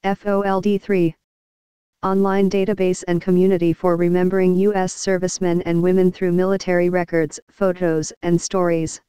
Fold3. Online database and community for remembering U.S. servicemen and women through military records, photos, and stories.